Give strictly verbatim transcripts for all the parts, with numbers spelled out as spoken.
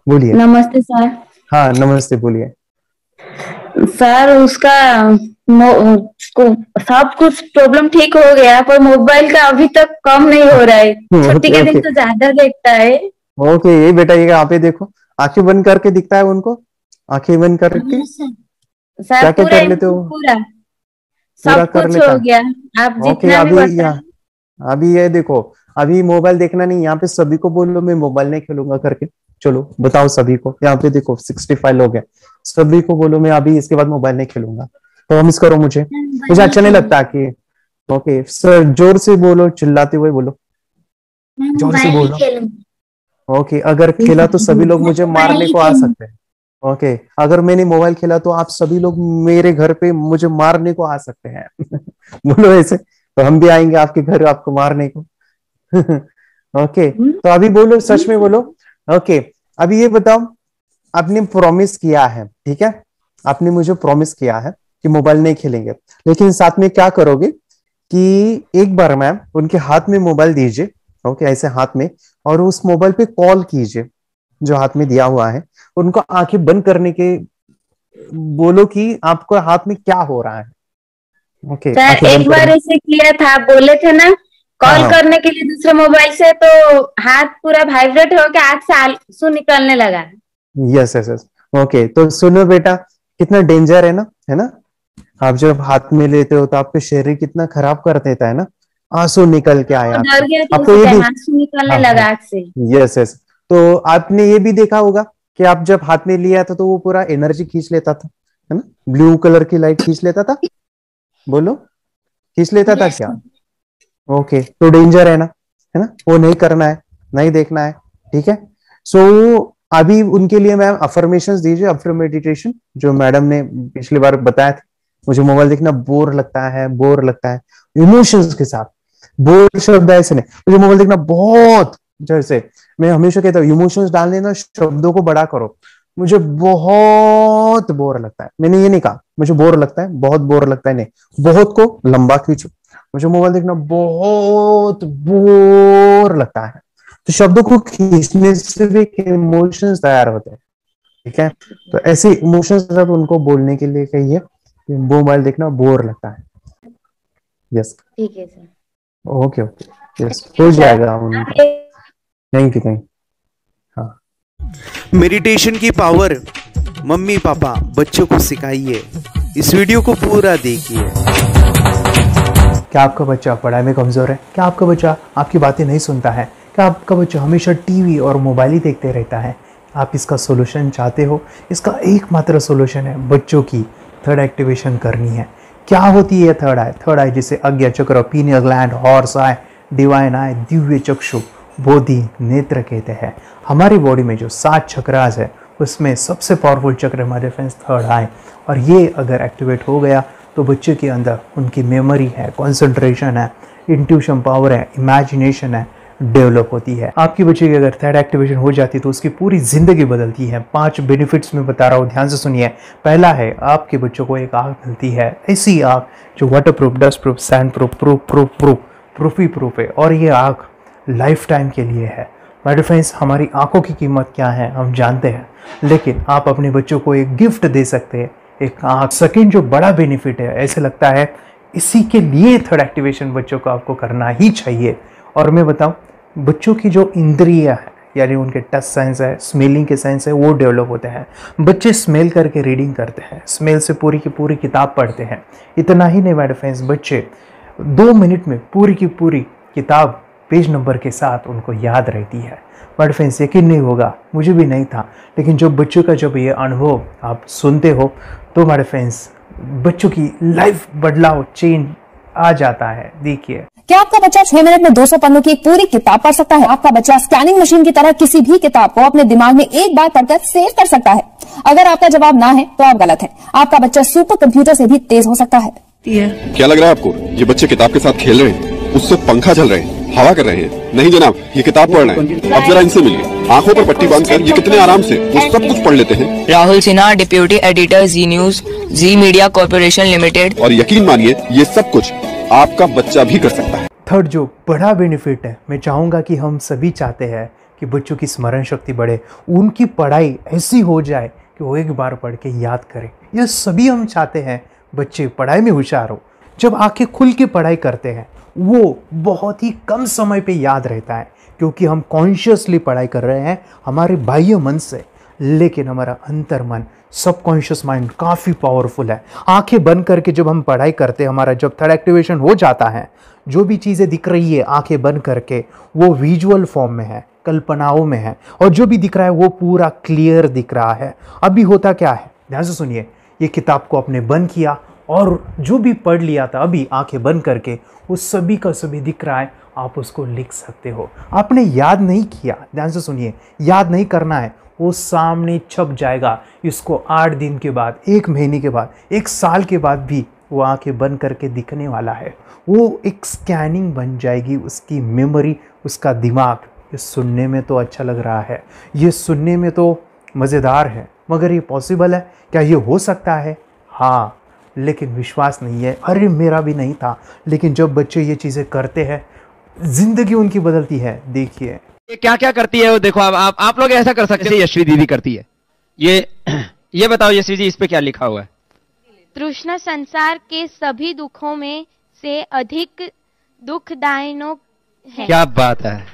बोलिए। नमस्ते सर। हाँ नमस्ते, बोलिए। सर उसका मो- को सब कुछ प्रॉब्लम ठीक हो गया पर मोबाइल का अभी तक कम नहीं हो रहा है। छुट्टी ओके के दिन ओके तो ज्यादा देखता है। ओके, ये बेटा ये यहाँ पे देखो, आंखें बंद करके दिखता है उनको, आंखें बंद करके हाँ सर। सर क्या क्या पूरा कर लेते एकदम हो? पूरा पूरा सब कर कुछ लेता हो है। गया। आप ओके, जितना भी अभी बताएं। यहाँ, अभी ये देखो, अभी मोबाइल देखना नहीं, यहाँ पे सभी को बोलो मैं मोबाइल नहीं खेलूंगा करके। चलो बताओ सभी को, यहाँ पे देखो सिक्सटी फाइव लोग हैं, सभी को बोलो मैं अभी इसके बाद मोबाइल नहीं खेलूंगा। प्रॉमिस करो मुझे, मैं मोबाइल मुझे नहीं अच्छा नहीं खेलूंगी। लगता कि। ओके सर, जोर से बोलो, चिल्लाते हुए बोलो, मैं जोर से मोबाइल नहीं बोलो। खेलूंगी। ओके, अगर खेला तो सभी लोग मैं मुझे मोबाइल मारने नहीं को आ खेलूंगी। सकते हैं। ओके, अगर मैंने मोबाइल खेला तो आप सभी लोग मेरे घर पे मुझे मारने को आ सकते हैं। बोलो ऐसे, तो हम भी आएंगे आपके घर आपको मारने को। ओके, हम्म, तो अभी बोलो, सच में बोलो। हम्म। ओके, अभी ये बताओ, आपने प्रॉमिस किया है, ठीक है, आपने मुझे प्रॉमिस किया है कि मोबाइल नहीं खेलेंगे, लेकिन साथ में क्या करोगे कि एक बार मैम उनके हाथ में मोबाइल दीजिए, ओके, ऐसे हाथ में, और उस मोबाइल पे कॉल कीजिए जो हाथ में दिया हुआ है, उनको आंखें बंद करने के बोलो कि आपको हाथ में क्या हो रहा है। ओके, सर आंखें बंद एक बार करने। ऐसे किया था, बोले थे ना हाँ कॉल हाँ, करने के लिए दूसरे मोबाइल से, तो हाथ पूरा वाइब्रेट होकर आंख से आंसू निकलने लगा। Yes yes yes. ओके, तो सुनो बेटा, कितना डेंजर है ना, है ना, आप जब हाथ में लेते हो तो आपके शरीर कितना खराब कर देता है ना, आंसू निकल के आए वो आंख से। डर गया था आपको उसी ये भी, टाइम, आंसू निकलने हाँ हाँ, लगा आंख से। यस यस, तो आपने ये भी देखा होगा कि आप जब हाथ में लिया था तो वो पूरा एनर्जी खींच लेता था, है ना, ब्लू कलर की लाइट खींच लेता था, बोलो, खींच लेता था यस क्या? ओके, तो डेंजर है ना, है ना, वो नहीं करना है, नहीं देखना है, ठीक है। सो so, अभी उनके लिए मैम अफर्मेशंस दीजिए, अफर्म मेडिटेशन जो मैडम ने पिछली बार बताया था। मुझे मोबाइल देखना बोर लगता है, बोर लगता है, इमोशंस के साथ, बोर शब्द ऐसे नहीं, मुझे मोबाइल देखना बहुत, जैसे मैं हमेशा कहता हूँ इमोशंस डालने ना शब्दों को बड़ा करो, मुझे बहुत बोर लगता है, मैंने ये नहीं कहा मुझे बोर लगता है, बहुत बोर लगता है, नहीं, बहुत को लंबा खींचो, मुझे मोबाइल देखना बहुत बोर लगता है, तो शब्दों को खींचने से भी इमोशंस तैयार होते हैं, ठीक है। तो ऐसे इमोशंस सब उनको बोलने के लिए कहिए कि मोबाइल देखना बोर लगता है। यस, ठीक है sir. Okay okay, yes, thank हो यू सर। जाएगा आप उनका। ये थैंक यू, थैंक। हाँ, मेडिटेशन की पावर मम्मी पापा बच्चों को सिखाइए। इस वीडियो को पूरा देखिए। क्या आपका बच्चा पढ़ाई में कमजोर है? क्या आपका बच्चा आपकी बातें नहीं सुनता है? क्या आपका बच्चा हमेशा टीवी और मोबाइल ही देखते रहता है? आप इसका सोल्यूशन चाहते हो? इसका एकमात्र सोल्यूशन है बच्चों की थर्ड एक्टिवेशन करनी है। क्या होती है थर्ड आई? थर्ड आई जिसे Ajna chakra, pineal gland, Horus eye, divine eye, दिव्य चक्षु, बोधि नेत्र कहते हैं। हमारी बॉडी में जो सात चक्रास है उसमें सबसे पावरफुल चक्र हमारे फ्रेंड्स थर्ड आई, और ये अगर एक्टिवेट हो गया तो बच्चे के अंदर उनकी मेमोरी है, कंसंट्रेशन है, इंट्यूशन पावर है, इमेजिनेशन है, डेवलप होती है। आपकी बच्चे की अगर थर्ड एक्टिवेशन हो जाती है तो उसकी पूरी जिंदगी बदलती है। पांच बेनिफिट्स में बता रहा हूँ, ध्यान से सुनिए। पहला है, आपके बच्चों को एक आँख मिलती है, ऐसी आँख जो water proof, dust proof, sand proof, proof proof proof proof ही प्रूफ है, और ये आँख लाइफ टाइम के लिए है। माय डियर फ्रेंड्स, हमारी आंखों की कीमत क्या है हम जानते हैं, लेकिन आप अपने बच्चों को एक गिफ्ट दे सकते हैं, एक आंख। सेकंड जो बड़ा बेनिफिट है, ऐसे लगता है इसी के लिए थर्ड एक्टिवेशन बच्चों को आपको करना ही चाहिए। और मैं बताऊं, बच्चों की जो इंद्रियां है, यानी उनके टच सेंस है, स्मेलिंग के सेंस है, वो डेवलप होते हैं। बच्चे स्मेल करके रीडिंग करते हैं, स्मेल से पूरी की पूरी किताब पढ़ते हैं। इतना ही नहीं माय डियर फ्रेंड्स, बच्चे दो मिनट में पूरी की पूरी किताब पेज नंबर के साथ उनको याद रहती है। बट फ्रेंड्स, यकीन नहीं होगा, मुझे भी नहीं था, लेकिन जो बच्चों का जब ये अनुभव आप सुनते हो तो हमारे फ्रेंड्स बच्चों की लाइफ बदलाव, चेंज आ जाता है। देखिए, क्या आपका बच्चा छह मिनट में दो सौ पन्नों की एक पूरी किताब पढ़ सकता है? आपका बच्चा स्कैनिंग मशीन की तरह किसी भी किताब को अपने दिमाग में एक बार पढ़कर सेव कर सकता है? अगर आपका जवाब ना है तो आप गलत है। आपका बच्चा सुपर कंप्यूटर से भी तेज हो सकता है। क्या लग रहा है आपको? ये बच्चे किताब के साथ खेल रहे हैं, उससे पंखा चल रहे हैं, हवा कर रहे हैं? नहीं जनाब, ये किताब पढ़ रहे हैं। अब जरा इनसे मिलिए, आंखों पर पट्टी बांधकर ये कितने आराम से वो सब कुछ पढ़ लेते हैं। Rahul Sinha, deputy editor, Zee news, Zee media corporation limited. और यकीन मानिए, ये सब कुछ आपका बच्चा भी कर सकता है। थर्ड जो बड़ा बेनिफिट है, मैं चाहूँगा कि हम सभी चाहते हैं कि बच्चों की स्मरण शक्ति बढ़े, उनकी पढ़ाई ऐसी हो जाए कि वो एक बार पढ़ के याद करें। यह सभी हम चाहते हैं, बच्चे पढ़ाई में होशियार हो। जब आंखें खुल के पढ़ाई करते हैं वो बहुत ही कम समय पे याद रहता है, क्योंकि हम कॉन्शियसली पढ़ाई कर रहे हैं हमारे बाह्य मन से, लेकिन हमारा अंतर मन, सबकॉन्शियस माइंड काफ़ी पावरफुल है। आंखें बंद करके जब हम पढ़ाई करते हैं, हमारा जब थर्ड एक्टिवेशन हो जाता है, जो भी चीज़ें दिख रही है आंखें बंद करके वो विजुअल फॉर्म में है, कल्पनाओं में है, और जो भी दिख रहा है वो पूरा क्लियर दिख रहा है। अभी होता क्या है, ध्यान से सुनिए, ये किताब को आपने बंद किया और जो भी पढ़ लिया था अभी आंखें बंद करके वो सभी का सभी दिख रहा है, आप उसको लिख सकते हो। आपने याद नहीं किया, ध्यान से सुनिए, याद नहीं करना है, वो सामने छप जाएगा। इसको आठ दिन के बाद, एक महीने के बाद, एक साल के बाद भी वो आंखें बंद करके दिखने वाला है। वो एक स्कैनिंग बन जाएगी, उसकी मेमोरी, उसका दिमाग। ये सुनने में तो अच्छा लग रहा है, ये सुनने में तो मज़ेदार है, मगर ये पॉसिबल है क्या? ये हो सकता है, हाँ, लेकिन विश्वास नहीं है। अरे मेरा भी नहीं था, लेकिन जब बच्चे ये चीज़ें करते हैं जिंदगी उनकी बदलती है। देखिए ये क्या क्या करती है वो देखो। आप आप, आप लोग ऐसा कर सकते हैं, यशवी दीदी करती है। ये ये बताओ यशवी जी, इस पे क्या लिखा हुआ है? तृष्णा संसार के सभी दुखों में से अधिक दुखदायक है। क्या बात है,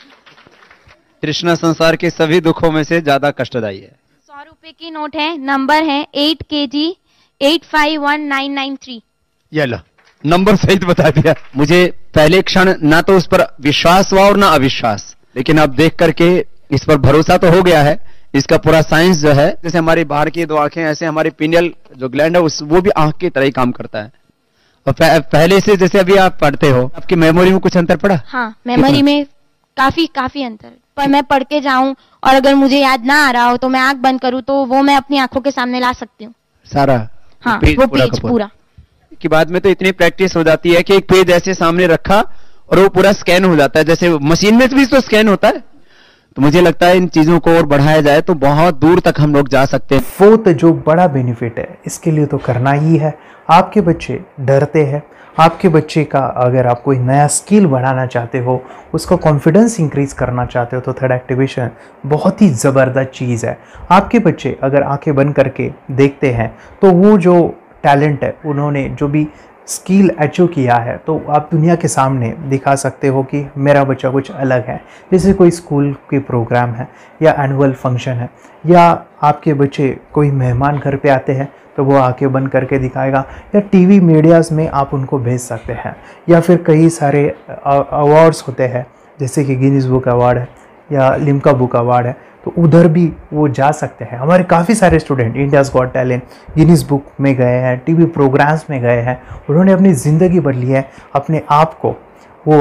तृष्णा संसार के सभी दुखों में से ज्यादा कष्टदायी है। सौ रुपए की नोट है, नंबर है eight K G eight five one nine nine three. ये लो, नंबर सहित बता दिया। मुझे पहले क्षण ना तो उस पर विश्वास हुआ और ना अविश्वास, लेकिन अब देख करके इस पर भरोसा तो हो गया है। इसका पूरा साइंस जो है, जैसे हमारी बाहर की दो आंखें, ऐसे हमारी पिनियल जो ग्लैंड है उस वो भी आंख की तरह ही काम करता है। और पहले से जैसे अभी आप पढ़ते हो, आपकी मेमोरी में कुछ अंतर पड़ा? हाँ, मेमोरी में काफी काफी अंतर। पर मैं पढ़ के जाऊं और अगर मुझे याद ना आ रहा हो तो मैं आंख बंद करूं तो वो मैं अपनी आंखों के सामने ला सकती हूँ सारा। हाँ, पेज वो पूरा पेज पूरा की बाद में तो इतनी प्रैक्टिस हो जाती है कि एक पेज ऐसे सामने रखा और वो पूरा स्कैन हो जाता है, जैसे मशीन में भी तो स्कैन होता है। तो मुझे लगता है इन चीजों को और बढ़ाया जाए तो बहुत दूर तक हम लोग जा सकते हैं। फोर्थ जो बड़ा बेनिफिट है, इसके लिए तो करना ही है। आपके बच्चे डरते हैं, आपके बच्चे का अगर आप कोई नया स्किल बढ़ाना चाहते हो, उसका कॉन्फिडेंस इंक्रीज करना चाहते हो, तो थर्ड एक्टिवेशन बहुत ही ज़बरदस्त चीज़ है। आपके बच्चे अगर आंखें बंद करके देखते हैं तो वो जो टैलेंट है, उन्होंने जो भी स्किल अचीव किया है, तो आप दुनिया के सामने दिखा सकते हो कि मेरा बच्चा कुछ अलग है। जैसे कोई स्कूल के प्रोग्राम है या एनुअल फंक्शन है, या आपके बच्चे कोई मेहमान घर पे आते हैं तो वो आंखें बंद करके दिखाएगा, या टीवी मीडियाज़ में आप उनको भेज सकते हैं, या फिर कई सारे अवार्ड्स होते हैं जैसे कि गिनीज बुक अवार्ड है या लिम्का बुक अवार्ड है, तो उधर भी वो जा सकते हैं। हमारे काफ़ी सारे student India's got talent, Guinness book में गए हैं, टीवी प्रोग्राम्स में गए हैं, उन्होंने अपनी ज़िंदगी बदली है, अपने आप को वो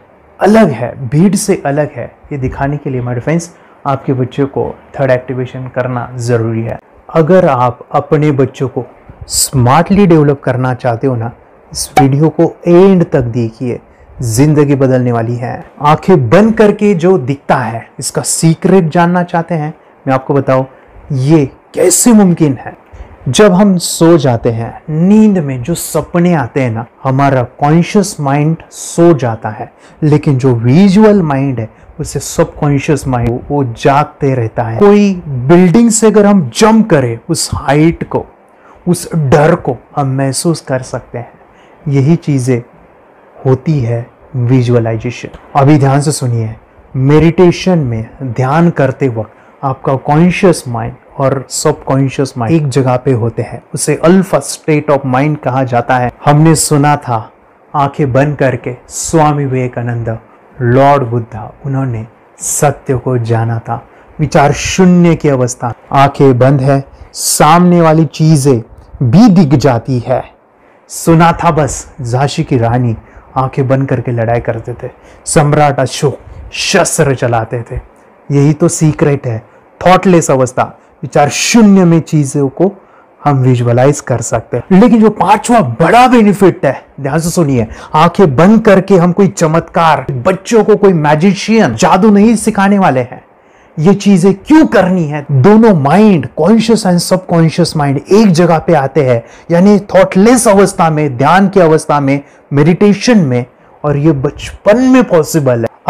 अलग है, भीड़ से अलग है, ये दिखाने के लिए। माय फ्रेंड्स, आपके बच्चों को थर्ड एक्टिवेशन करना ज़रूरी है। अगर आप अपने बच्चों को स्मार्टली डेवलप करना चाहते हो ना, इस वीडियो को एंड तक देखिए, जिंदगी बदलने वाली है। आंखें बंद करके जो दिखता है, इसका सीक्रेट जानना चाहते हैं? मैं आपको बताऊं ये कैसे मुमकिन है। जब हम सो जाते हैं, नींद में जो सपने आते हैं ना, हमारा कॉन्शियस माइंड सो जाता है, लेकिन जो विजुअल माइंड है, उसे सबकॉन्शियस माइंड वो जागते रहता है। कोई बिल्डिंग से अगर हम जंप करें, उस हाइट को, उस डर को हम महसूस कर सकते हैं। यही चीज़ें होती है विजुअलाइजेशन। अभी ध्यान से सुनिए, मेडिटेशन में ध्यान करते वक्त आपका कॉन्शियस माइंड और सबकॉन्शियस माइंड एक जगह पे होते हैं, उसे अल्फा स्टेट ऑफ माइंड कहा जाता है। हमने सुना था आंखें बंद करके स्वामी विवेकानंद, लॉर्ड बुद्धा, उन्होंने सत्य को जाना था। विचार शून्य की अवस्था, आंखें बंद है, सामने वाली चीजें भी दिख जाती है। सुना था बस, झांसी की रानी आंखें बंद करके लड़ाई करते थे, सम्राट अशोक शस्त्र चलाते थे। यही तो सीक्रेट है, थॉटलेस अवस्था, विचार शून्य में चीजों को हम विजुअलाइज कर सकते हैं। लेकिन जो पांचवा बड़ा बेनिफिट है, ध्यान से सुनिए, आंखें बंद करके हम कोई चमत्कार, बच्चों को कोई मैजिशियन जादू नहीं सिखाने वाले हैं। ये चीजें क्यों करनी है? दोनों mind, conscious and subconscious mind एक जगह पे आते हैं, यानी थॉटलेस अवस्था में, ध्यान की अवस्था में, मेडिटेशन में, और ये बचपन में पॉसिबल है।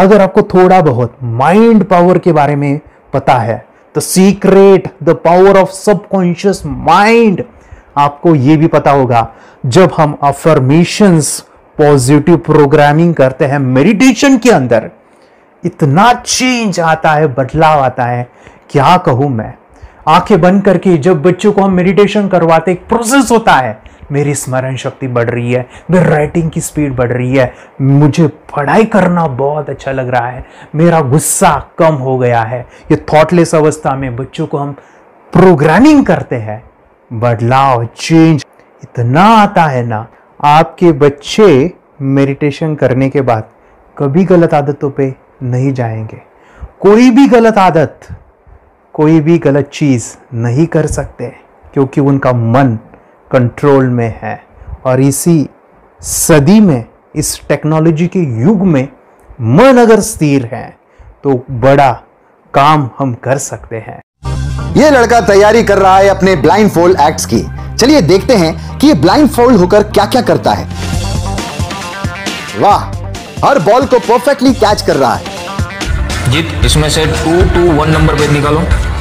अगर आपको थोड़ा बहुत माइंड पावर के बारे में पता है, the secret, the power of subconscious mind, आपको यह भी पता होगा जब हम अफर्मेशंस, पॉजिटिव प्रोग्रामिंग करते हैं मेडिटेशन के अंदर, इतना चेंज आता है, बदलाव आता है, क्या कहूं मैं। आंखें बंद करके जब बच्चों को हम मेडिटेशन करवाते, एक प्रोसेस होता है, मेरी स्मरण शक्ति बढ़ रही है, मेरी राइटिंग की स्पीड बढ़ रही है, मुझे पढ़ाई करना बहुत अच्छा लग रहा है, मेरा गुस्सा कम हो गया है। ये थॉटलेस अवस्था में बच्चों को हम प्रोग्रामिंग करते हैं, बदलाव, चेंज इतना आता है ना। आपके बच्चे मेडिटेशन करने के बाद कभी गलत आदतों पे नहीं जाएंगे, कोई भी गलत आदत, कोई भी गलत चीज नहीं कर सकते, क्योंकि उनका मन कंट्रोल में है। और इसी सदी में, इस टेक्नोलॉजी के युग में मन अगर स्थिर है तो बड़ा काम हम कर सकते हैं। ये लड़का तैयारी कर रहा है अपने ब्लाइंड फोल्ड एक्ट्स की। चलिए देखते हैं कि ये ब्लाइंड फोल्ड होकर क्या क्या करता है। वाह, हर बॉल को परफेक्टली कैच कर रहा है। जीत, इसमें से टू टू वन नंबर पे निकालो।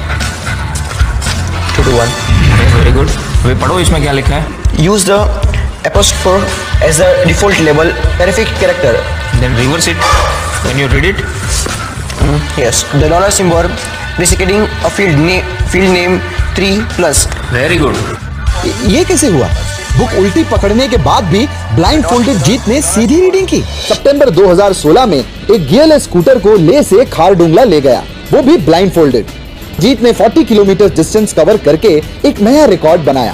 Two two one, very good. वे पढ़ो, इसमें क्या लिखा है। Use the apostrophe as the default label perfect character. Then reverse it when you read it. Mm, yes, the dollar symbol preceding a field name, field name three plus. Very good. ये कैसे हुआ? Book उल्टी पकड़ने के बाद भी blind folded जीत ने सीधी reading की। सितंबर दो हज़ार सोलह में एक गियरलेस स्कूटर को ले से खारडुंगला ले गया, वो भी ब्लाइंड फोल्डेड। जीत ने चालीस किलोमीटर डिस्टेंस कवर करके एक नया रिकॉर्ड बनाया।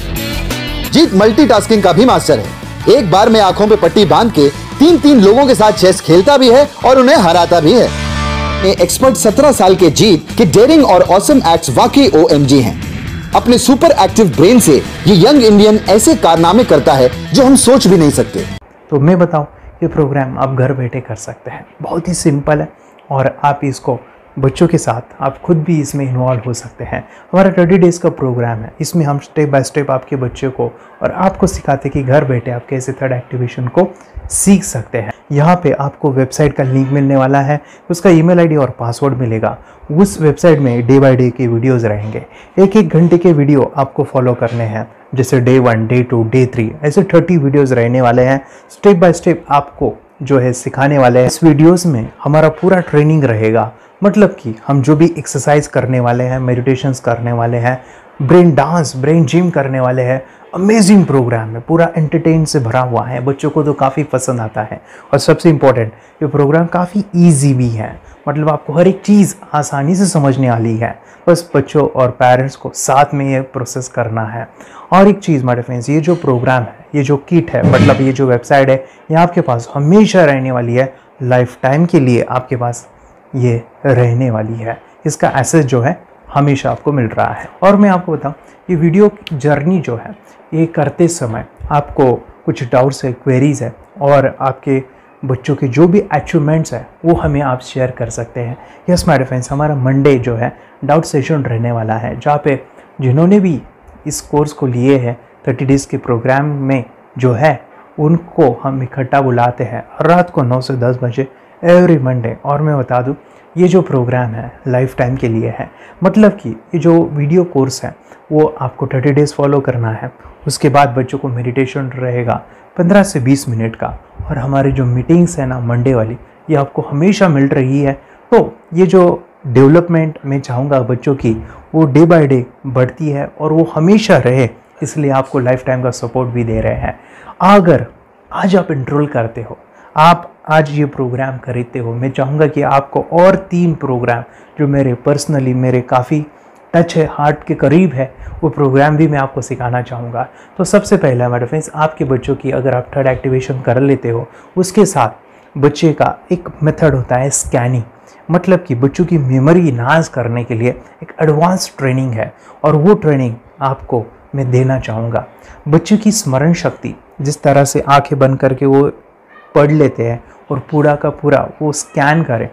जीत मल्टीटास्किंग का भी मास्टर है। एक बार में आंखों पे पट्टी बांध के तीन तीन लोगों के साथ चेस खेलता भी है और उन्हें हराता भी है। एक्सपर्ट सत्रह साल के जीत के डेयरिंग और ऑसम एक्ट्स वाकई ओएमजी हैं। अपने सुपर एक्टिव ब्रेन से ये यंग इंडियन ऐसे कारनामे करता है जो हम सोच भी नहीं सकते। तो मैं बताऊं, ये प्रोग्राम आप घर बैठे कर सकते हैं, बहुत ही सिंपल है और आप इसको बच्चों के साथ आप खुद भी इसमें इन्वॉल्व हो सकते हैं। हमारा थर्टी डेज़ का प्रोग्राम है, इसमें हम स्टेप बाय स्टेप आपके बच्चे को और आपको सिखाते कि घर बैठे आप कैसे थर्ड एक्टिवेशन को सीख सकते हैं। यहाँ पे आपको वेबसाइट का लिंक मिलने वाला है, उसका ईमेल आईडी और पासवर्ड मिलेगा। उस वेबसाइट में डे बाय डे के वीडियोस रहेंगे, एक एक घंटे के वीडियो आपको फॉलो करने हैं, जैसे day one, day two, day three, ऐसे थर्टी वीडियोज़ रहने वाले हैं। स्टेप बाय स्टेप आपको जो है सिखाने वाले हैं। इस वीडियोज़ में हमारा पूरा ट्रेनिंग रहेगा, मतलब कि हम जो भी एक्सरसाइज करने वाले हैं, मेडिटेशंस करने वाले हैं, ब्रेन डांस, ब्रेन जिम करने वाले हैं। अमेजिंग प्रोग्राम है, पूरा एंटरटेन से भरा हुआ है, बच्चों को तो काफ़ी पसंद आता है। और सबसे इम्पोर्टेंट, ये प्रोग्राम काफ़ी इजी भी है, मतलब आपको हर एक चीज़ आसानी से समझने वाली है। बस बच्चों और पेरेंट्स को साथ में ये प्रोसेस करना है। और एक चीज़ माय फ्रेंड्स, ये जो प्रोग्राम है, ये जो किट है, मतलब ये जो वेबसाइट है, ये आपके पास हमेशा रहने वाली है, लाइफ टाइम के लिए आपके पास ये रहने वाली है। इसका एक्सेस जो है हमेशा आपको मिल रहा है। और मैं आपको बताऊं, ये वीडियो जर्नी जो है, ये करते समय आपको कुछ डाउट्स है, क्वेरीज है, और आपके बच्चों के जो भी अचीवमेंट्स है वो हमें आप शेयर कर सकते हैं। यस माय फ्रेंड्स, हमारा मंडे जो है डाउट सेशन रहने वाला है, जहाँ पे जिन्होंने भी इस कोर्स को लिए हैं थर्टी डेज़ के प्रोग्राम में जो है, उनको हम इकट्ठा बुलाते हैं रात को नौ से दस बजे एवरी मंडे। और मैं बता दूं, ये जो प्रोग्राम है लाइफ टाइम के लिए है, मतलब कि ये जो वीडियो कोर्स है वो आपको थर्टी डेज़ फॉलो करना है। उसके बाद बच्चों को मेडिटेशन रहेगा पंद्रह से बीस मिनट का, और हमारी जो मीटिंग्स है ना मंडे वाली, ये आपको हमेशा मिल रही है। तो ये जो डेवलपमेंट मैं चाहूँगा बच्चों की, वो डे बाय डे बढ़ती है और वो हमेशा रहे, इसलिए आपको लाइफ टाइम का सपोर्ट भी दे रहे हैं। अगर आज आप एनरोल करते हो, आप आज ये प्रोग्राम खरीदते हो, मैं चाहूँगा कि आपको और तीन प्रोग्राम जो मेरे पर्सनली मेरे काफ़ी टच है, हार्ट के करीब है, वो प्रोग्राम भी मैं आपको सिखाना चाहूँगा। तो सबसे पहला मेरे फ्रेंड्स, आपके बच्चों की अगर आप थर्ड एक्टिवेशन कर लेते हो, उसके साथ बच्चे का एक मेथड होता है स्कैनिंग, मतलब कि बच्चों की मेमोरी इन्हांस करने के लिए एक एडवांस ट्रेनिंग है, और वो ट्रेनिंग आपको मैं देना चाहूँगा। बच्चों की स्मरण शक्ति, जिस तरह से आंखें बंद करके वो पढ़ लेते हैं और पूरा का पूरा वो स्कैन करें,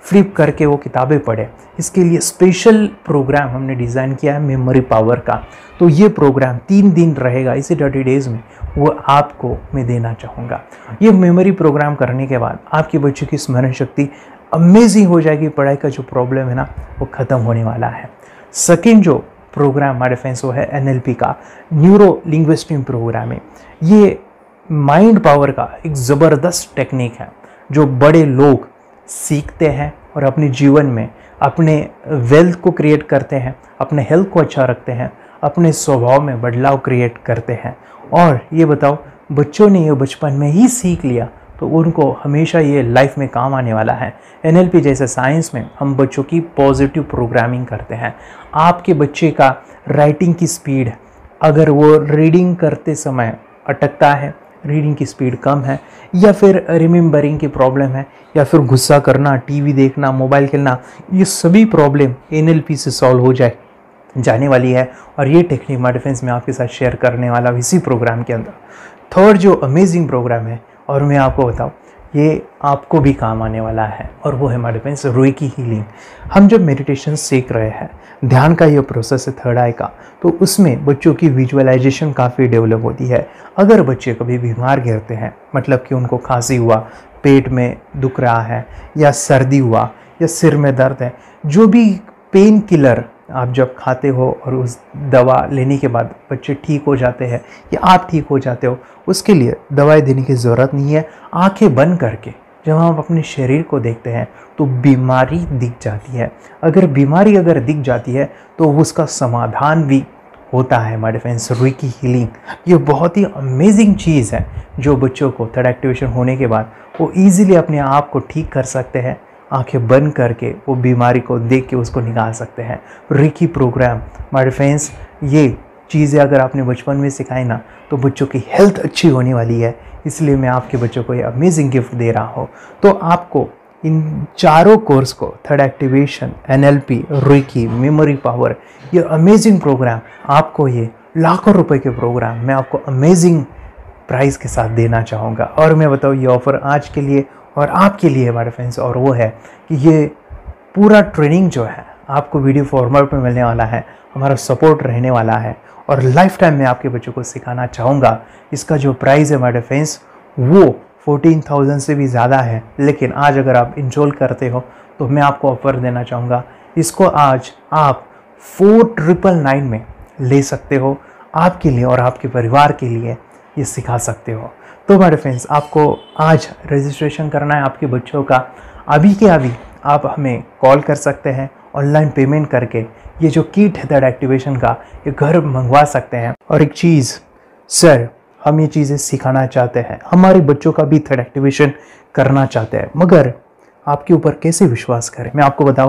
फ्लिप करके वो किताबें पढ़े। इसके लिए स्पेशल प्रोग्राम हमने डिज़ाइन किया है मेमोरी पावर का। तो ये प्रोग्राम तीन दिन रहेगा, इसी थर्टी डेज़ में वो आपको मैं देना चाहूँगा। ये मेमोरी प्रोग्राम करने के बाद आपके बच्चों की स्मरण शक्ति अमेजिंग हो जाएगी। पढ़ाई का जो प्रॉब्लम है ना वो ख़त्म होने वाला है। सेकेंड जो प्रोग्राम हमारे फ्रेंड्स वो है एन एल पी का, न्यूरो लिंग्विस्टिक प्रोग्राम है। ये माइंड पावर का एक ज़बरदस्त टेक्निक है जो बड़े लोग सीखते हैं और अपने जीवन में अपने वेल्थ को क्रिएट करते हैं, अपने हेल्थ को अच्छा रखते हैं, अपने स्वभाव में बदलाव क्रिएट करते हैं। और ये बताओ, बच्चों ने ये बचपन में ही सीख लिया तो उनको हमेशा ये लाइफ में काम आने वाला है। एन एल पी जैसे साइंस में हम बच्चों की पॉजिटिव प्रोग्रामिंग करते हैं। आपके बच्चे का राइटिंग की स्पीड, अगर वो रीडिंग करते समय अटकता है, रीडिंग की स्पीड कम है, या फिर रिमेंबरिंग की प्रॉब्लम है, या फिर गुस्सा करना, टीवी देखना, मोबाइल खेलना, ये सभी प्रॉब्लम एन एल पी से सॉल्व हो जाए जाने वाली है। और ये टेक्निक हमारे फ्रेंड्स मैं आपके साथ शेयर करने वाला हूँ इसी प्रोग्राम के अंदर। थर्ड जो अमेजिंग प्रोग्राम है और मैं आपको बताऊँ, ये आपको भी काम आने वाला है, और वो है हमारे फ्रेंड्स रेकी हीलिंग। हम जब मेडिटेशन सीख रहे हैं, ध्यान का ये प्रोसेस है थर्ड आई का, तो उसमें बच्चों की विजुअलाइजेशन काफ़ी डेवलप होती है। अगर बच्चे कभी बीमार गिरते हैं, मतलब कि उनको खांसी हुआ, पेट में दुख रहा है, या सर्दी हुआ, या सिर में दर्द है, जो भी पेन किलर आप जब खाते हो और उस दवा लेने के बाद बच्चे ठीक हो जाते हैं या आप ठीक हो जाते हो, उसके लिए दवाई देने की ज़रूरत नहीं है। आंखें बंद करके जब हम अपने शरीर को देखते हैं तो बीमारी दिख जाती है। अगर बीमारी अगर दिख जाती है तो उसका समाधान भी होता है हमारे फ्रेंड्स। रेकी हीलिंग ये बहुत ही अमेजिंग चीज़ है जो बच्चों को थर्ड एक्टिवेशन होने के बाद वो ईजिली अपने आप को ठीक कर सकते हैं। आंखें बंद करके वो बीमारी को देख के उसको निकाल सकते हैं। रेकी प्रोग्राम हमारे फ्रेंड्स, ये चीज़ें अगर आपने बचपन में सिखाई ना तो बच्चों की हेल्थ अच्छी होने वाली है। इसलिए मैं आपके बच्चों को ये अमेजिंग गिफ्ट दे रहा हूँ। तो आपको इन चारों कोर्स को, third activation, N L P, reiki, memory power, ये अमेजिंग प्रोग्राम, आपको ये लाखों रुपए के प्रोग्राम मैं आपको अमेजिंग प्राइस के साथ देना चाहूँगा। और मैं बताऊँ ये ऑफ़र आज के लिए और आपके लिए हमारे फ्रेंड्स, और वो है कि ये पूरा ट्रेनिंग जो है आपको वीडियो फॉर्मेट में मिलने वाला है, हमारा सपोर्ट रहने वाला है, और लाइफ टाइम में आपके बच्चों को सिखाना चाहूँगा। इसका जो प्राइस है हमारे फ्रेंड्स वो फोर्टीन थाउजेंड से भी ज़्यादा है, लेकिन आज अगर आप इंजॉल करते हो तो मैं आपको ऑफ़र देना चाहूँगा। इसको आज आप फोर ट्रिपल नाइन में ले सकते हो। आपके लिए और आपके परिवार के लिए ये सिखा सकते हो। तो हमारे फ्रेंड्स, आपको आज रजिस्ट्रेशन करना है आपके बच्चों का। अभी के अभी आप हमें कॉल कर सकते हैं, ऑनलाइन पेमेंट करके ये जो किट है थर्ड एक्टिवेशन का ये घर मंगवा सकते हैं। और एक चीज़ सर, हम ये चीज़ें सिखाना चाहते हैं, हमारे बच्चों का भी थर्ड एक्टिवेशन करना चाहते हैं, मगर आपके ऊपर कैसे विश्वास करें? मैं आपको बताऊं,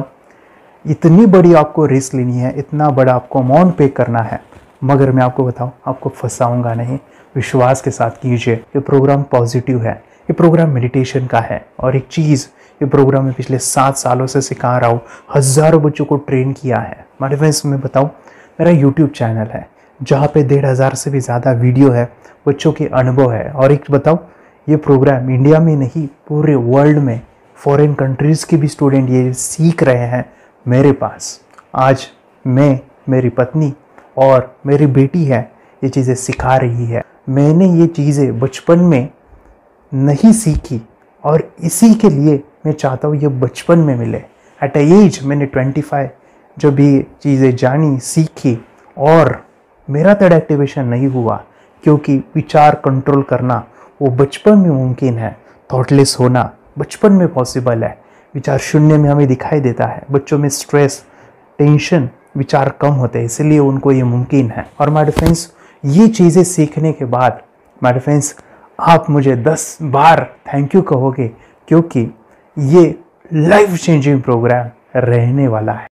इतनी बड़ी आपको रिस्क लेनी है, इतना बड़ा आपको अमाउंट पे करना है, मगर मैं आपको बताऊं आपको फंसाऊंगा नहीं। विश्वास के साथ कीजिए। ये प्रोग्राम पॉजिटिव है, ये प्रोग्राम मेडिटेशन का है। और एक चीज़, ये प्रोग्राम मैं पिछले सात सालों से सिखा रहा हूँ, हज़ारों बच्चों को ट्रेन किया है। हमारे फ्रेंड्स मैं बताऊँ, मेरा यूट्यूब चैनल है जहाँ पे डेढ़ हज़ार से भी ज़्यादा वीडियो है, बच्चों के अनुभव है। और एक बताऊँ, ये प्रोग्राम इंडिया में नहीं पूरे वर्ल्ड में फॉरेन कंट्रीज़ के भी स्टूडेंट ये सीख रहे हैं मेरे पास। आज मैं, मेरी पत्नी और मेरी बेटी है ये चीज़ें सिखा रही है। मैंने ये चीज़ें बचपन में नहीं सीखी और इसी के लिए मैं चाहता हूँ ये बचपन में मिले। एट एज मैंने पच्चीस जब भी चीज़ें जानी, सीखी, और मेरा थर्ड एक्टिवेशन नहीं हुआ क्योंकि विचार कंट्रोल करना वो बचपन में मुमकिन है। थॉटलेस होना बचपन में पॉसिबल है। विचार शून्य में हमें दिखाई देता है। बच्चों में स्ट्रेस, टेंशन, विचार कम होते हैं, इसलिए उनको ये मुमकिन है। और हमारे फ्रेंड्स, ये चीज़ें सीखने के बाद हमारे फ्रेंड्स आप मुझे दस बार थैंक यू कहोगे, क्योंकि ये लाइफ चेंजिंग प्रोग्राम रहने वाला है।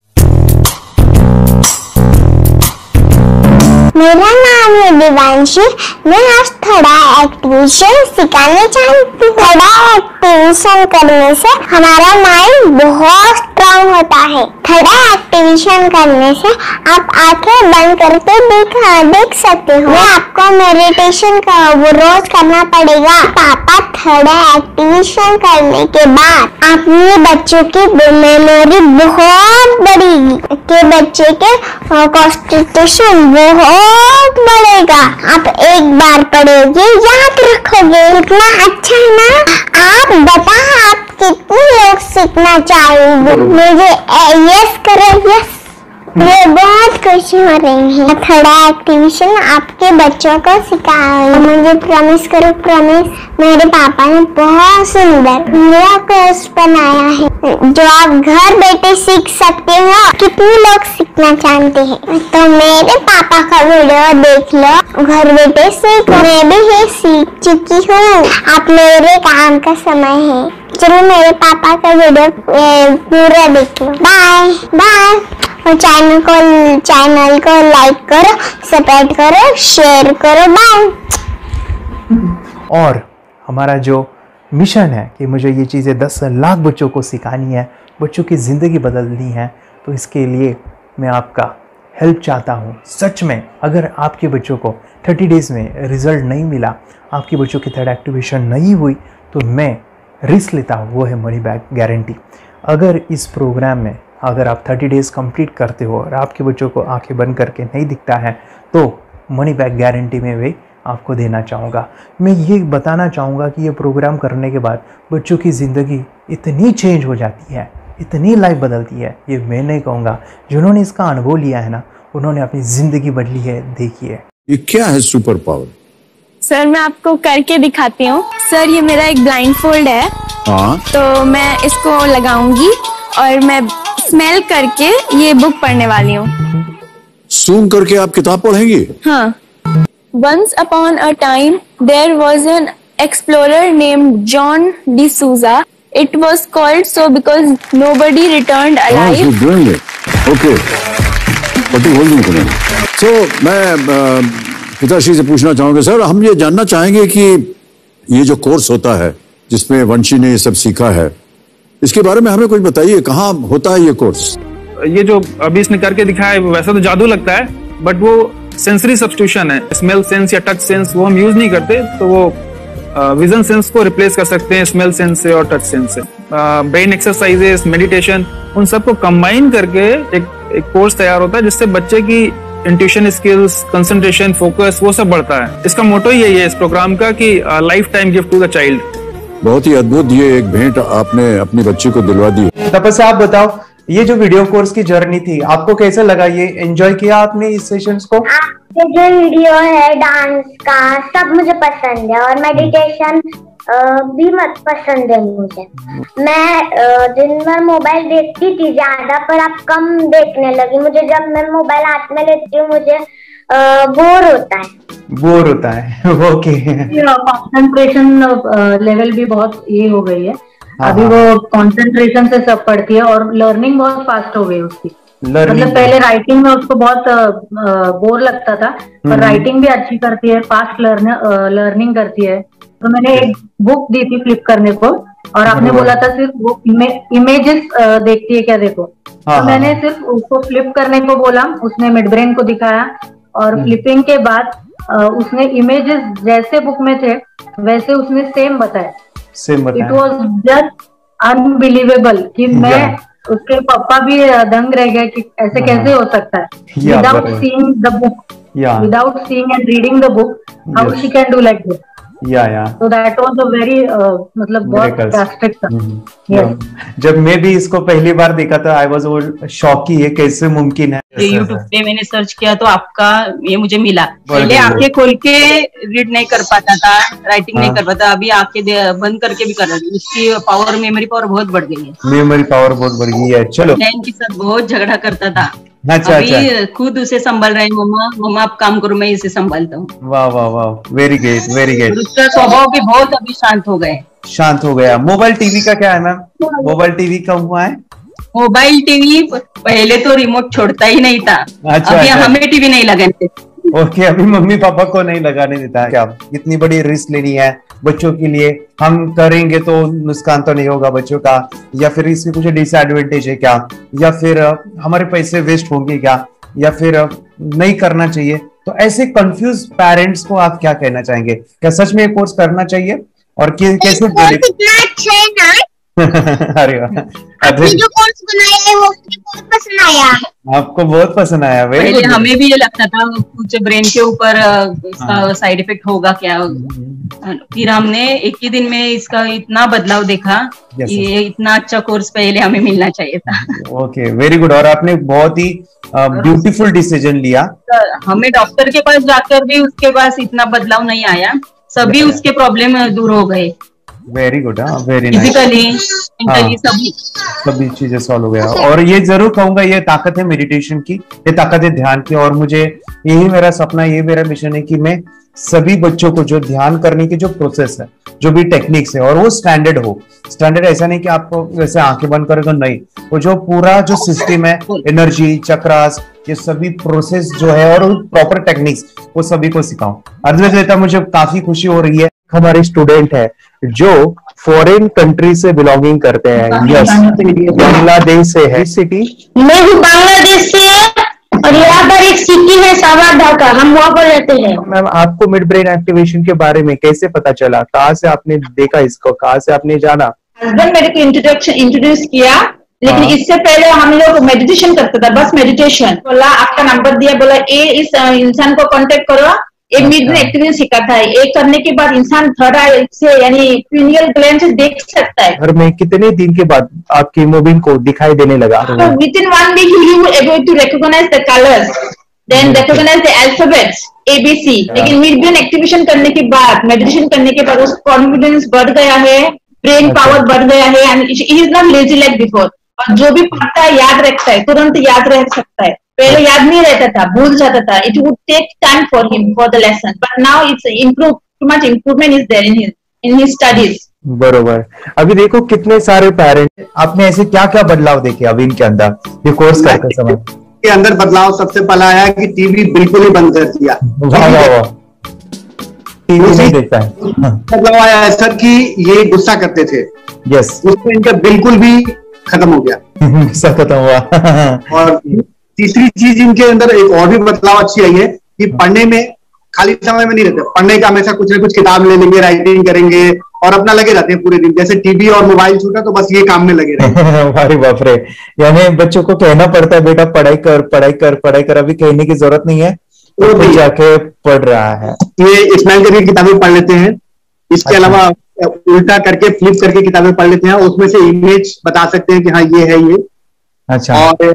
मेरा नाम है दिवांशी। मैं आज थोड़ा एक्टिवेशन सिखाने चाहती हूँ। थोड़ा एक्टिवेशन करने से हमारा माइंड बहुत स्ट्रॉन्ग होता है। थोड़ा एक्टिवेशन करने से आप आंखें बंद करके दिखा देख सकते हो। मैं आपको मेडिटेशन का वो रोज करना पड़ेगा। पापा थोड़ा एक्टिवेशन करने के बाद अपने बच्चों की मेमोरी बहुत बढ़ेगी, के बच्चे के कॉन्सेंट्रेशन बहुत बढ़ेगा। आप एक बार पढ़ोगे याद रखोगे, इतना अच्छा है ना। आप बता आप कितने लोग सीखना चाहोगे? मुझे यस करो, यस। मुझे बहुत खुशी हो रही है। थोड़ा एक्टिवेशन आपके बच्चों को सिखाओ। मुझे प्रॉमिस करो, प्रॉमिस। मेरे पापा ने बहुत सुंदर मेरा कोर्स बनाया है जो आप घर बैठे सीख सकते हो। कितने लोग सीखना चाहते हैं तो मेरे पापा का वीडियो देख लो, घर बैठे सीखो। मैं भी ये सीख चुकी हूँ। आप मेरे काम का समय है। चलो मेरे पापा का वीडियो पूरा देख लो। Bye bye. और चैनल को चैनल को लाइक करो, सब्सक्राइब करो, शेयर करो। बाय। और हमारा जो मिशन है कि मुझे ये चीज़ें दस लाख बच्चों को सिखानी है, बच्चों की ज़िंदगी बदलनी है, तो इसके लिए मैं आपका हेल्प चाहता हूँ। सच में अगर आपके बच्चों को थर्टी डेज़ में रिज़ल्ट नहीं मिला, आपके बच्चों की थर्ड एक्टिवेशन नहीं हुई, तो मैं रिस्क लेता हूँ, वो है मनी बैक गारंटी। अगर इस प्रोग्राम में अगर आप थर्टी डेज़ कंप्लीट करते हो और आपके बच्चों को आंखें बंद करके नहीं दिखता है, तो मनी बैक गारंटी में भी आपको देना चाहूँगा। मैं ये बताना चाहूँगा कि ये प्रोग्राम करने के बाद बच्चों की ज़िंदगी इतनी चेंज हो जाती है, इतनी लाइफ बदलती है, ये मैं नहीं कहूँगा। जिन्होंने इसका अनुभव लिया है ना, उन्होंने अपनी ज़िंदगी बदली है। देखिए ये क्या है सुपर पावर? सर मैं आपको करके दिखाती हूँ। सर ये मेरा एक ब्लाइंड फोल्ड है। हाँ। तो मैं इसको लगाऊंगी और मैं स्मेल करके ये बुक पढ़ने वाली हूँ। सूंघ करके आप किताब पढ़ेंगी? हाँ। Once upon a time, there was an explorer named John D'Souza. It was called so because nobody returned alive. Oh, doing it. Okay. What are you holding today? So, मैं पिताश्री से पूछना चाहूँगा, सर हम ये जानना चाहेंगे कि ये जो कोर्स होता है जिसमें वंशी ने ये सब सीखा है, इसके बारे में हमें कुछ बताइए। कहाँ होता है ये कोर्स? ये जो अभी इसने करके दिखाया है वैसा तो जादू लगता है, बट वो सेंसरी सब्स्टिट्यूशन है। स्मेल सेंस या टच सेंस वो हम यूज नहीं करते, तो वो विजन सेंस को रिप्लेस कर सकते हैं स्मेल सेंस से और टच सेंस से। ब्रेन एक्सरसाइजेस, मेडिटेशन, उन सबको कंबाइन करके एक एक कोर्स तैयार होता है जिससे बच्चे की इंट्यूशन स्किल्स, कंसंट्रेशन, फोकस वो सब बढ़ता है। इसका मोटो यही है इस प्रोग्राम का कि lifetime gift to the child. बहुत ही अद्भुत ये एक भेंट आपने अपनी बच्ची को दिलवा दी। तपस्या आप बताओ, ये जो वीडियो कोर्स की जर्नी थी आपको कैसा लगा? ये एंजॉय किया आपने इस सेशंस को? आपके जो वीडियो है डांस का सब मुझे पसंद है और मेडिटेशन भी मत पसंद है मुझे। मैं दिन भर मोबाइल देखती थी ज्यादा, पर अब कम देखने लगी। मुझे जब मैं मोबाइल हाथ में लेती हूँ मुझे बोर होता है। बोर होता है ओके। कंसंट्रेशन लेवल भी बहुत ये हो गई है अभी, वो कंसंट्रेशन से सब पढ़ती है और लर्निंग बहुत फास्ट हो गई उसकी। मतलब पहले राइटिंग में उसको बहुत बोर लगता था, पर राइटिंग भी अच्छी करती है, फास्ट लर्निंग करती है। तो मैंने एक बुक दी थी फ्लिप करने को और आपने बोला था सिर्फ वो इमे, इमेजेस देखती है क्या, देखो। तो मैंने सिर्फ उसको फ्लिप करने को बोला, उसने मिड ब्रेन को दिखाया और फ्लिपिंग के बाद उसने इमेजेस जैसे बुक में थे वैसे उसने सेम बताया। सेम बताया। इट वाज जस्ट अनबिलीवेबल कि मैं उसके पापा भी दंग रह गए कि ऐसे कैसे हो सकता है। Without seeing the book, without seeing and reading the book, how she can do like this. या या तो दैट वाज अ वेरी मतलब बहुत ड्रास्टिक था। yes. जब मैं भी इसको पहली बार देखा था आई वाज शॉक कि ये कैसे मुमकिन है। ये यूट्यूब पे मैंने सर्च किया तो आपका ये मुझे मिला। पहले आंखें खोल के रीड नहीं कर पाता था, राइटिंग नहीं कर पाता, अभी आंखें बंद करके भी कर रहा है। उसकी पावर, मेमोरी पावर बहुत बढ़ गई है। मेमोरी पावर बहुत बढ़ गई है। चलो के साथ बहुत झगड़ा करता था, अच्छा, अभी अच्छा। खुद उसे संभाल रहे हैं। मम्मा मम्मा आप काम करो, मैं इसे संभालता हूँ। वाह वाह वाह, वेरी ग्रेट वेरी ग्रेट। उसका स्वभाव भी बहुत अभी शांत हो गए शांत हो गया। मोबाइल टीवी का क्या है मैम? मोबाइल टीवी का हुआ है? मोबाइल टीवी पहले तो रिमोट छोड़ता ही नहीं था। अच्छा, अभी अच्छा। हमें टीवी नहीं लगाने ओके, अभी मम्मी पापा को नहीं लगाने देता है क्या? इतनी बड़ी रिस्क लेनी है बच्चों के लिए, हम करेंगे तो नुकसान तो नहीं होगा बच्चों का, या फिर इसकी कुछ डिसएडवांटेज है क्या, या फिर हमारे पैसे वेस्ट होंगे क्या, या फिर नहीं करना चाहिए? तो ऐसे कंफ्यूज पेरेंट्स को आप क्या कहना चाहेंगे? क्या सच में ये कोर्स करना चाहिए और कैसे? अरे आपने जो कोर्स बनाया है वो मुझे बहुत पसंद आया। आपको बहुत पसंद आया? पहले हमें भी ये लगता था कुछ ब्रेन के ऊपर इसका साइड इफेक्ट होगा क्या, फिर हमने एक ही दिन में इसका इतना बदलाव देखा कि ये इतना अच्छा कोर्स पहले हमें मिलना चाहिए था। Okay, very good. और आपने बहुत ही ब्यूटीफुल डिसीजन लिया। हमें डॉक्टर के पास जाकर भी उसके पास इतना बदलाव नहीं आया, सभी उसके प्रॉब्लम दूर हो गए। वेरी गुड, हाँ, वेरी नाइस। फिजिकली, मेंटली सभी सभी चीजें सॉल्व हो गया। और ये जरूर कहूंगा, ये ताकत है मेडिटेशन की, ये ताकत है ध्यान की। और मुझे यही मेरा सपना, ये मेरा मिशन है कि मैं सभी बच्चों को जो ध्यान करने की जो प्रोसेस है, जो भी टेक्निक्स है, और वो स्टैंडर्ड हो। स्टैंडर्ड ऐसा नहीं कि आपको वैसे आंखें बंद करें तो नहीं, वो जो पूरा जो सिस्टम है, एनर्जी चक्रास, ये सभी प्रोसेस जो है और प्रॉपर टेक्निक्स, वो सभी को सिखाऊं। अद्वैत, मुझे काफी खुशी हो रही है। हमारे स्टूडेंट है जो फॉरेन कंट्री से बिलोंगिंग करते हैं। यस, बांग्लादेश से है। सिटी मैं भी बांग्लादेश से और यहाँ पर एक सिटी है सावर ढाका, हम वहाँ पर रहते हैं। मैम, आपको मिड ब्रेन एक्टिवेशन के बारे में कैसे पता चला? कहाँ से आपने देखा इसको, कहाँ से आपने जाना? हस्बैंड मेरे को इंट्रोडक्शन इंट्रोड्यूस किया, लेकिन हाँ। इससे पहले हम लोग मेडिटेशन करते थे, बस मेडिटेशन। बोला आपका नंबर दिया, बोला ए इस इंसान को कांटेक्ट करो, एक मिड ब्रेन एक्टिवेशन सिखाता है। एक करने के बाद इंसान थर्ड आई से यानी पिनियल ग्लैंड से देख सकता है। घर में कितने दिन के बाद आपकी हीमोग्लोबिन को दिखाई देने लगा? Within one week you will able to recognize the colours, then recognize the alphabets A B C. लेकिन मिड ब्रेन एक्टिवेशन करने के बाद, मेडिटेशन करने के बाद उसका कॉन्फिडेंस बढ़ गया है, ब्रेन पावर बढ़ गया है, and he is not lazy like before. और जो भी पढ़ता है याद रखता है, तुरंत याद रख सकता है। पहले याद नहीं रहता था, भूल जाता था। It would take time for him for the lesson, but now it's improve, too much improvement is there in his in his studies. बरोबर। अभी देखो कितने सारे पेरेंट, आपने ऐसे क्या क्या बदलाव देखे अभी इनके अंदर ये कोर्स करते समय? के अंदर बदलाव सबसे पहला आया कि टीवी बिल्कुल ही बंद कर दिया। वाह वाह वाह, टीवी नहीं देखता है। बदलाव आया है सर कि ये गुस्सा करते थे। यस, उसमें इनका बिल्कुल भी खत्म हो गया। गुस्सा खत्म हुआ। और तीसरी चीज इनके अंदर एक और भी बदलाव अच्छी आई है कि पढ़ने में खाली समय में नहीं रहते, पढ़ने का हमेशा कुछ ना कुछ किताब ले लेंगे, राइटिंग करेंगे और अपना लगे रहते हैं पूरे दिन। जैसे टीवी और मोबाइल छूटा तो बस ये काम में लगे रहते। अरे बाप रे, यानी बच्चों को कहना पड़ता है बेटा पढ़ाई कर पढ़ाई कर पढ़ाई कर, अभी कहने की जरूरत नहीं है, वो भी जाके पढ़ रहा है। ये इस्माइल करके किताबें पढ़ लेते हैं, इसके अलावा उल्टा करके फ्लिप करके किताबें पढ़ लेते हैं, उसमें से इमेज बता सकते हैं कि हाँ ये है ये। अच्छा। और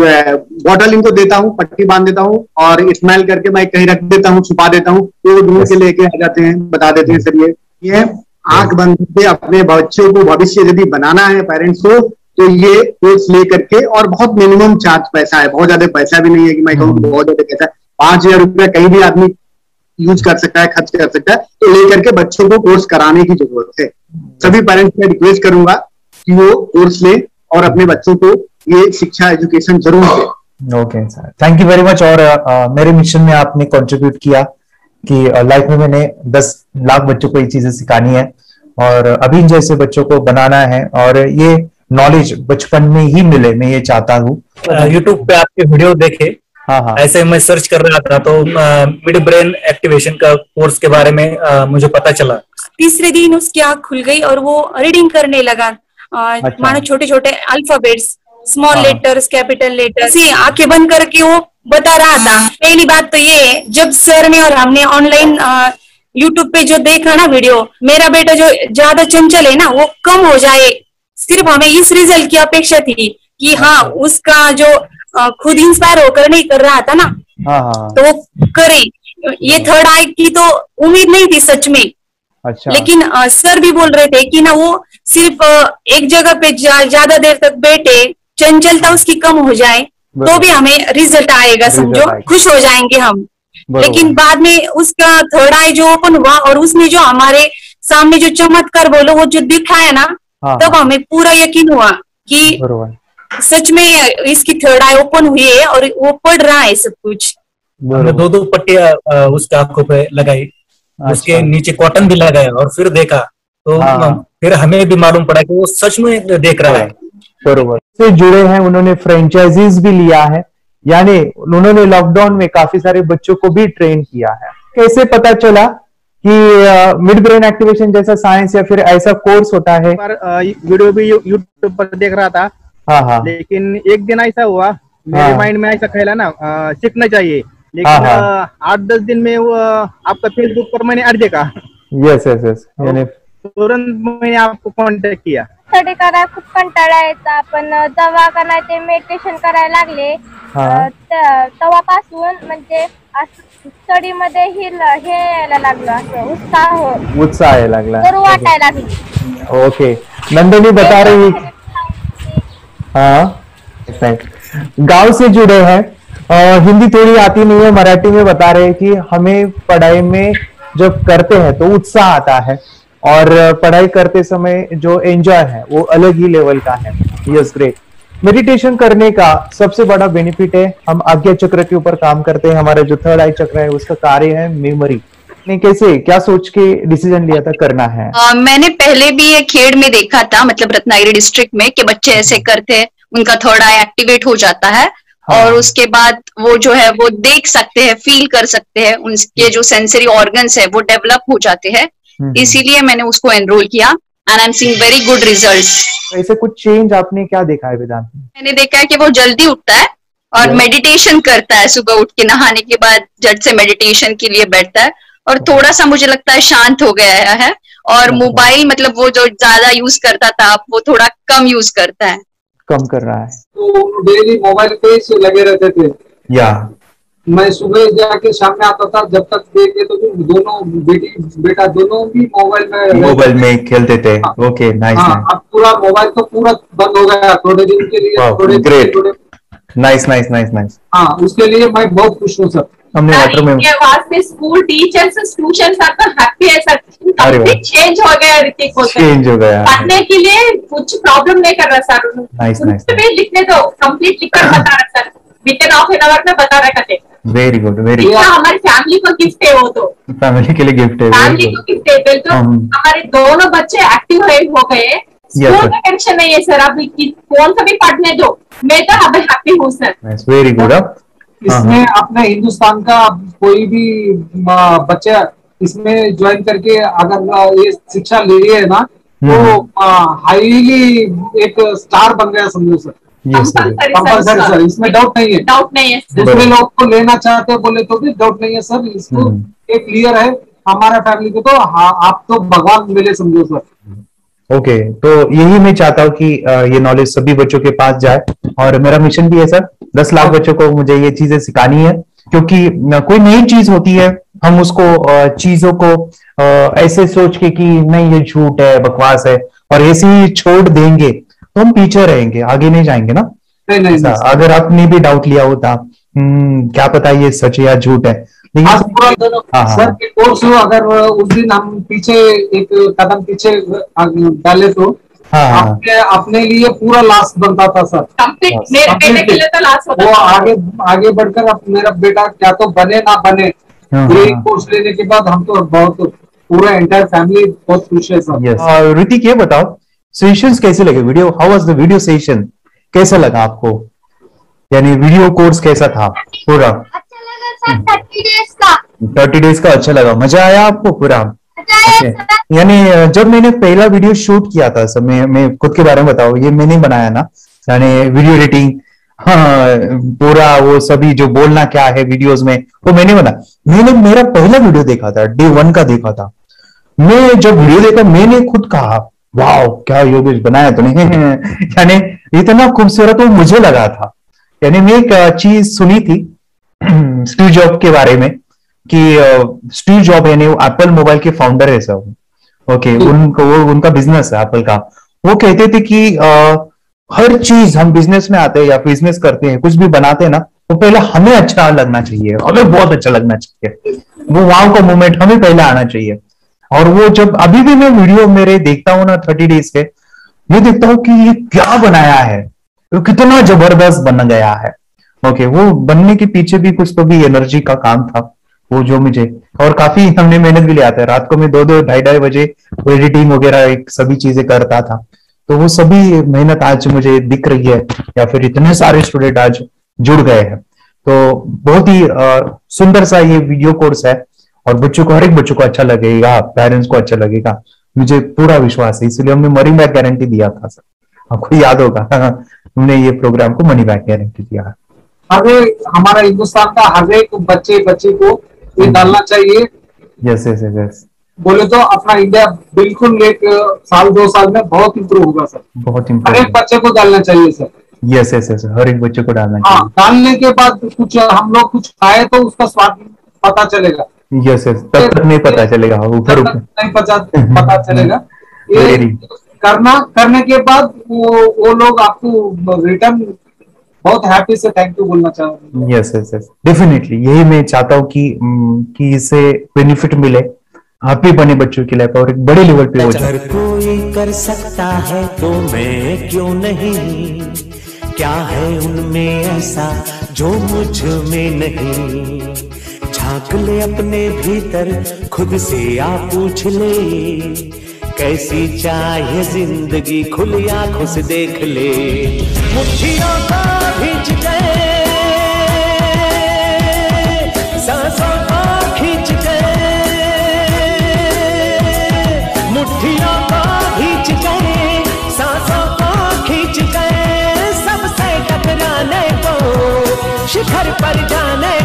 बॉटल इनको देता हूँ, पट्टी बांध देता हूँ और इस्माइल करके मैं कहीं रख देता हूँ, छुपा देता हूँ, तो ढूंढ के लेके आ जाते हैं, बता देते हैं सर ये ये आंख बंद करके अपने बच्चों को भविष्य यदि बनाना है पेरेंट्स को, तो ये कोर्स ले करके, और बहुत मिनिमम चार्ज पैसा है, बहुत ज्यादा पैसा भी नहीं है कि मैं कहूँ बहुत ज्यादा पैसा है। पांच हजार रुपया कहीं भी आदमी यूज कर सकता है, खर्च कर सकता है, तो लेकर के बच्चों को कोर्स कराने की जरूरत है। सभी पेरेंट्स से रिक्वेस्ट करूंगा कि वो कोर्स ले और अपने बच्चों को ये शिक्षा एजुकेशन जरूर दे। Okay sir, thank you very much. और uh, मेरे मिशन में आपने कंट्रीब्यूट किया कि लाइफ uh, में मैंने दस लाख बच्चों को ये चीजें सिखानी है और अभी जैसे बच्चों को बनाना है, और ये नॉलेज बचपन में ही मिले, मैं ये चाहता हूँ। यूट्यूब पे आपके वीडियो देखे, हाँ हाँ, ऐसे मैं सर्च कर रहा था तो मिड ब्रेन एक्टिवेशन का कोर्स के बारे में आ, मुझे पता चला। तीसरे दिन उसकी आंख खुल गई और वो रीडिंग करने लगा। अच्छा। मानो छोटे छोटे alphabets, small letters, capital letters, आंखें बंद करके वो बता रहा था। पहली बात तो ये, जब सर ने और हमने ऑनलाइन यूट्यूब पे जो देखा ना वीडियो, मेरा बेटा जो ज्यादा चंचल है ना वो कम हो जाए, सिर्फ हमें इस रिजल्ट की अपेक्षा थी कि हाँ उसका जो खुद इंस्पायर होकर नहीं कर रहा था ना, हाँ। तो वो करे। ये थर्ड आई की तो उम्मीद नहीं थी सच में। अच्छा। लेकिन आ, सर भी बोल रहे थे कि ना वो सिर्फ एक जगह पे ज्यादा देर तक बैठे, चंचलता उसकी कम हो जाए तो भी हमें रिजल्ट आएगा, समझो खुश हो जाएंगे हम। लेकिन बाद में उसका थर्ड आई जो ओपन हुआ और उसने जो हमारे सामने जो चमत्कार बोलो वो जो दिखाया ना, तब हमें पूरा यकीन हुआ कि सच में इसकी थर्ड आई ओपन हुई है और वो पढ़ रहा है सब कुछ। हमने दो दो पट्टियां उसके आंखों पे लगाई, उसके नीचे कॉटन भी लगाया और फिर देखा तो हाँ। फिर हमें भी मालूम पड़ा कि वो सच में देख रहा है। बरोबर से जुड़े हैं, उन्होंने फ्रेंचाइजीज भी लिया है, यानी उन्होंने लॉकडाउन में काफी सारे बच्चों को भी ट्रेन किया है। कैसे पता चला कि मिड ब्रेन एक्टिवेशन जैसा साइंस या फिर ऐसा कोर्स होता है? पर वीडियो भी यूट्यूब पर देख रहा था, हाँ हाँ, लेकिन एक दिन ऐसा हुआ मेरे हाँ। माइंड में ऐसा ख्याल ना आ, सीखना चाहिए, लेकिन हाँ, हाँ। आठ दस दिन में वो आपका फेसबुक पर मैंने ऐड देखा, यस यस यस, यानी तुरंत मैंने आपको कॉन्टॅक्ट किया। स्टडी करायला खूप कंटाळा यायचा, पण जेव्हा का नाही ते मेडिटेशन करायला लागले हाँ। तेव्हापासून म्हणजे स्टडी मध्ये ही हे यायला लागलं, असं उत्साह उत्साह यायला लागला, करू वाटायला लागली। ओके, नंदिनी बता रही, हाँ गांव से जुड़े हैं, आ, हिंदी थोड़ी आती नहीं है, मराठी में बता रहे हैं कि हमें पढ़ाई में जब करते हैं तो उत्साह आता है और पढ़ाई करते समय जो एंजॉय है वो अलग ही लेवल का है। Yes great. मेडिटेशन करने का सबसे बड़ा बेनिफिट है, हम आज्ञा चक्र के ऊपर काम करते हैं, हमारा जो थर्ड आई चक्र है उसका कार्य है मेमोरी। ने कैसे क्या सोच के डिसीजन लिया था करना है? आ, मैंने पहले भी ये खेड़ में देखा था, मतलब रत्नागिरी डिस्ट्रिक्ट में, कि बच्चे ऐसे करते हैं, उनका थर्ड आई एक्टिवेट हो जाता है। हाँ। और उसके बाद वो जो है वो देख सकते हैं, फील कर सकते हैं, उनके जो सेंसरी ऑर्गन्स है वो डेवलप हो जाते हैं। इसीलिए मैंने उसको एनरोल किया and I am seeing very good results. ऐसे कुछ चेंज आपने क्या देखा है वेदांत में? मैंने देखा है कि वो जल्दी उठता है और मेडिटेशन करता है, सुबह उठ के नहाने के बाद झट से मेडिटेशन के लिए बैठता है और थोड़ा सा मुझे लगता है शांत हो गया है। और मोबाइल मतलब वो जो ज्यादा यूज करता था वो थोड़ा कम यूज करता है, कम कर रहा है। तो डेली मोबाइल पे ही लगे रहते थे, या मैं सुबह जाके शाम में आता था, जब तक देखे तो दोनों बेटी बेटा दोनों भी मोबाइल में मोबाइल में खेलते थे। Okay, nice. हाँ, अब पूरा मोबाइल तो पूरा बंद हो गया थोड़े दिन के लिए। थोड़े great, nice nice nice nice. हाँ, उसके लिए मैं बहुत खुश हूँ सर। हमने वाटर में वास्ते स्कूल टीचर्स ट्यूशन सब तो हैप्पी है सर, कंप्लीट चेंज हो गया ऋतिक को, चेंज हो गया, पढ़ने के लिए कुछ प्रॉब्लम नहीं कर रहा सर। Nice nice. लिखने दो, कंप्लीट लिखकर बता रहा sir, within half an hour में बता रहा करते। Very good, very good. हमारी फैमिली को गिफ्ट है, वो तो फैमिली के लिए गिफ्ट है, फैमिली को गिफ्ट है। बिल तो हमारे दोनों बच्चे एक्टिव हो गए, स्कूल का टेंशन नहीं है सर, अभी कौन सा भी पढ़ने दो, मैं तो अब हैप्पी हूँ सर। Very good. इसमें अपने हिंदुस्तान का कोई भी बच्चा इसमें ज्वाइन करके अगर ये शिक्षा ले रही है ना, तो हाईली एक स्टार बन गया समझो सर। कंपल्सरी सर, इसमें डाउट नहीं है, डाउट नहीं है। दूसरे लोग को लेना चाहते बोले तो भी डाउट नहीं है सर, इसको एक क्लियर है हमारा फैमिली को, तो आप तो भगवान मिले समझो सर। ओके okay, तो यही मैं चाहता हूँ कि ये नॉलेज सभी बच्चों के पास जाए और मेरा मिशन भी है सर, दस लाख बच्चों को मुझे ये चीजें सिखानी है, क्योंकि कोई नई चीज होती है हम उसको चीजों को ऐसे सोच के कि नहीं ये झूठ है, बकवास है, और ऐसे ही छोड़ देंगे तो हम पीछे रहेंगे, आगे नहीं जाएंगे ना। नहीं, नहीं, नहीं, अगर आपने भी डाउट लिया होता क्या पता ये सच है या झूठ है, सर के कोर्स हो, अगर उस दिन हम पीछे एक कदम पीछे डाले तो हाँ, अपने अपने लिए पूरा लास्ट बनता था सर, मेरे बेटे के लिए तो लास्ट होता वो था। आगे आगे बढ़कर अब मेरा बेटा क्या तो बने ना बने, ये कोर्स लेने के बाद हम तो बहुत पूरा एंटायर फैमिली बहुत खुश है सर। ऋतिक ये बताओ सेशंस कैसे लगे, video how was the video session, कैसा लगा आपको, यानी वीडियो कोर्स कैसा था पूरा? थर्टी डेज का थर्टी डेज का अच्छा लगा, मजा आया आपको पूरा? यानी जब मैंने पहला वीडियो शूट किया था सब, मैं, मैं खुद के बारे में बताऊं, ये मैंने बनाया ना, यानी वीडियो एडिटिंग, हाँ पूरा वो सभी जो बोलना क्या है वीडियोस में वो मैंने बना। मैंने मेरा पहला वीडियो देखा था, डे वन का देखा था, मैं जब वीडियो देखा मैंने खुद कहा वाह क्या योगेश बनाया तूने यानी इतना खूबसूरत वो मुझे लगा था। यानी मैं एक चीज सुनी थी स्टीव जॉब के बारे में कि स्टीव जॉब यानी एप्पल मोबाइल के फाउंडर है सब, ओके, उनको वो उनका बिजनेस है एप्पल का, वो कहते थे कि आ, हर चीज हम बिजनेस में आते हैं या बिजनेस करते हैं, कुछ भी बनाते हैं ना, वो पहले हमें अच्छा लगना चाहिए, हमें बहुत अच्छा लगना चाहिए, वो वाव का मोमेंट हमें पहले आना चाहिए। और वो जब अभी भी मैं वीडियो मेरे देखता हूँ ना थर्टी डेज के, मैं देखता हूँ कि ये क्या बनाया है, तो कितना जबरदस्त बन गया है। ओके, वो बनने के पीछे भी कुछ तो भी एनर्जी का काम था वो, जो मुझे, और काफी हमने मेहनत भी लिया था। रात को मैं दो दो ढाई ढाई बजे एडिटिंग वगैरह एक सभी चीजें करता था। तो वो सभी मेहनत आज मुझे दिख रही है, या फिर इतने सारे स्टूडेंट आज जुड़ गए हैं। तो बहुत ही आ, सुंदर सा ये वीडियो कोर्स है, और बच्चों को, हर एक बच्चों को अच्छा लगेगा, पेरेंट्स को अच्छा लगेगा, मुझे पूरा विश्वास है। इसलिए हमने मनी बैक गारंटी दिया था सर, आपको याद होगा हमने ये प्रोग्राम को मनी बैक गारंटी दिया है। हर एक हमारा हिंदुस्तान का हर एक बच्चे बच्चे को ये डालना चाहिए। यस यस यस, बोले तो अपना इंडिया बिल्कुल एक साल दो साल में बहुत इम्प्रूव होगा सर। बहुत हर इम्पोर्टेंट, एक बच्चे को डालना चाहिए सर। यस यस यस, हर एक बच्चे को डालना हाँ, चाहिए। डालने के बाद कुछ हम लोग कुछ खाए तो उसका स्वाद पता चलेगा। यस यस, तब तक नहीं पता चलेगा, ऊपर ऊपर नहीं पता पता चलेगा। ये करना करने के बाद वो वो लोग आपको रिटर्न बहुत हैप्पी से थैंक यू बोलना चाहूंगा। यस यस यस, डेफिनेटली यही मैं चाहता हूँ कि उम, कि इससे बेनिफिट मिले, हैप्पी बने बच्चों की लाइफ और एक बड़े लेवल पे हो जाए। अगर कोई कर सकता है तो मैं क्यों नहीं, क्या है उनमें ऐसा जो मुझ में नहीं। झांक ले अपने भीतर, खुद से आ पूछ ले, कैसी चाहे जिंदगी, खुली आंखों से देख ले। मुट्ठियों को भींच गए, सांसों को खींच गए, मुट्ठियों को भींच गए, सांसों को खींच गए, सबसे टकराने को, शिखर पर जाने